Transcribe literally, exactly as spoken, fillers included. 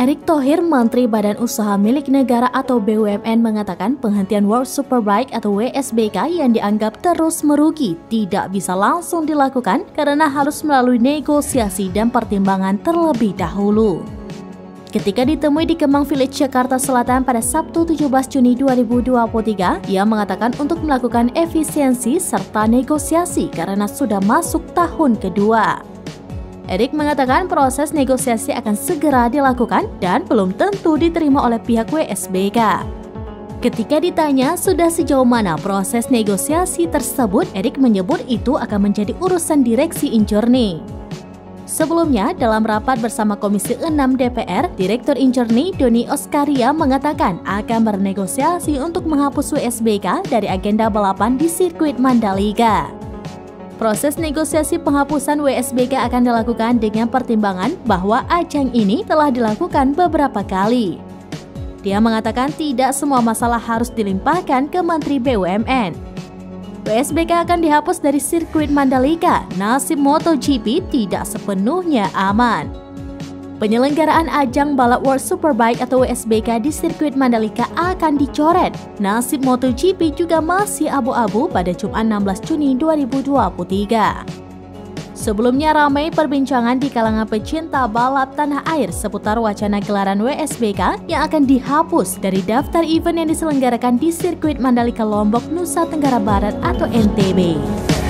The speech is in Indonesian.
Erick Thohir, Menteri Badan Usaha Milik Negara atau B U M N mengatakan penghentian World Superbike atau W S B K yang dianggap terus merugi tidak bisa langsung dilakukan karena harus melalui negosiasi dan pertimbangan terlebih dahulu. Ketika ditemui di Kemang Village, Jakarta Selatan pada Sabtu tujuh belas Juni dua ribu dua puluh tiga, ia mengatakan untuk melakukan efisiensi serta negosiasi karena sudah masuk tahun kedua. Erick mengatakan proses negosiasi akan segera dilakukan dan belum tentu diterima oleh pihak W S B K. Ketika ditanya sudah sejauh mana proses negosiasi tersebut, Erick menyebut itu akan menjadi urusan direksi Injourney. Sebelumnya, dalam rapat bersama Komisi enam D P R, Direktur Injourney Doni Oskaria mengatakan akan bernegosiasi untuk menghapus W S B K dari agenda balapan di sirkuit Mandalika. Proses negosiasi penghapusan W S B K akan dilakukan dengan pertimbangan bahwa ajang ini telah dilakukan beberapa kali. Dia mengatakan tidak semua masalah harus dilimpahkan ke Menteri B U M N. W S B K akan dihapus dari sirkuit Mandalika, nasib MotoGP tidak sepenuhnya aman. Penyelenggaraan ajang balap World Superbike atau W S B K di sirkuit Mandalika akan dicoret. Nasib MotoGP juga masih abu-abu pada Jumat enam belas Juni dua ribu dua puluh tiga. Sebelumnya ramai perbincangan di kalangan pecinta balap tanah air seputar wacana gelaran W S B K yang akan dihapus dari daftar event yang diselenggarakan di sirkuit Mandalika Lombok, Nusa Tenggara Barat atau N T B.